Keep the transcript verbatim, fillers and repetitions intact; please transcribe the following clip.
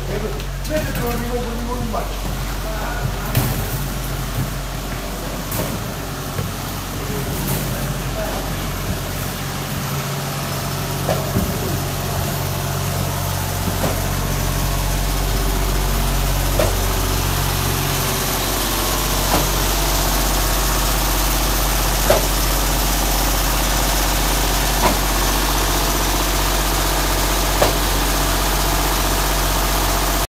Vete, vete, te lo digo, te lo digo en un baño.